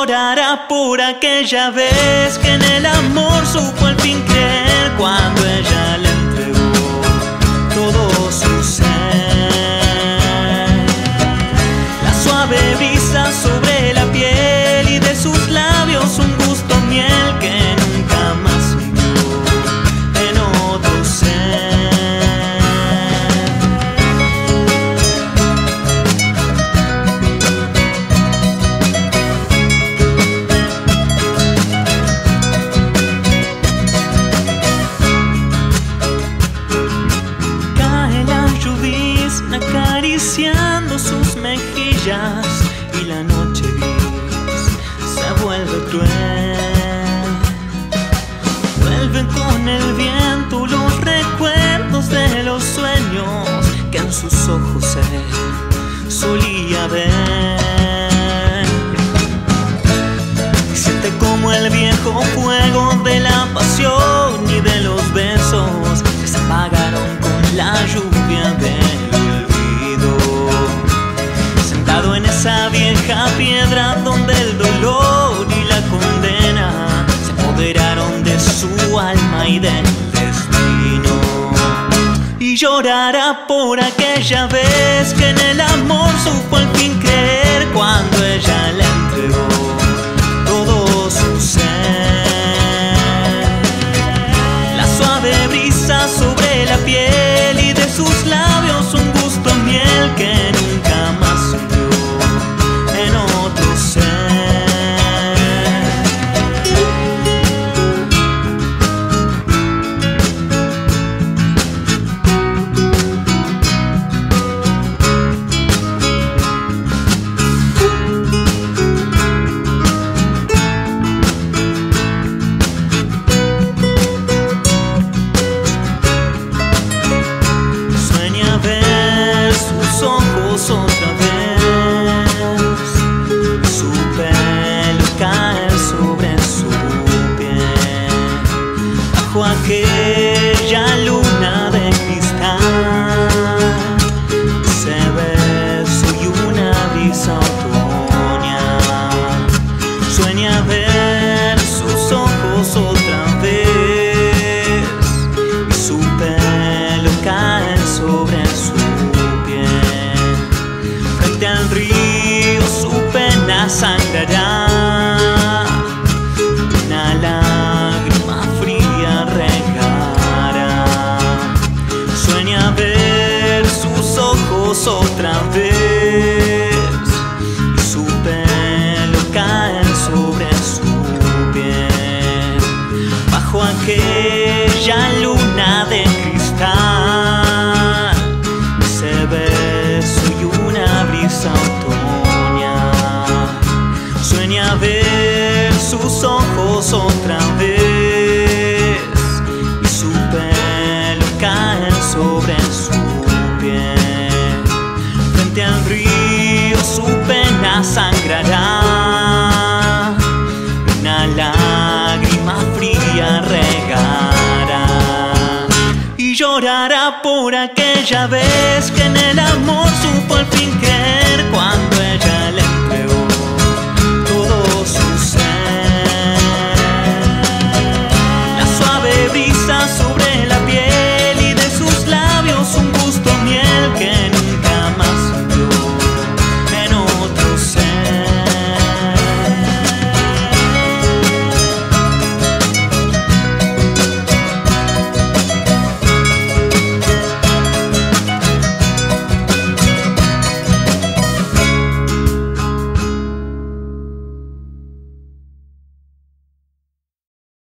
llorará por aquella vez que en el amor supo al fin creer, cuando ella le entregó todo su ser. La suave brisa sobre la piel y de sus labios un gusto miel que nunca más sintió en otro ser. Acariciando sus mejillas y la noche gris se vuelve cruel. Vuelven con el viento los recuerdos de los sueños que en sus ojos él solía ver. Y siente como el viejo fuego de la pasión y de los besos que se apagaron con la lluvia del en esa vieja piedra donde el dolor y la condena se apoderaron de su alma y del destino. Y llorará por aquella vez que en el amor supo al fin creer, cuando ella le entregó todo su ser. La suave brisa sobre la piel y de sus labios un gusto miel que nunca más sintió en otro ser. Sueña ver sus ojos otra vez, su pelo caer sobre su piel, bajo aquella luna de cristal. Ese beso y una brisa otoñal. Sueña ver sus ojos otra vez y su pelo caer sobre su piel. Frente al río su pena sangrará, una lágrima fría regará. Sueña ver sus ojos otra vez y su pelo caer sobre su piel, bajo aquella luna de cristal. Ese beso y una brisa otoñal. Sueña ver sus ojos otra vez y su pelo caer sobre su piel. Frente al río su pena sangrará, una lágrima fría regará. Y llorará por aquella vez que en el amor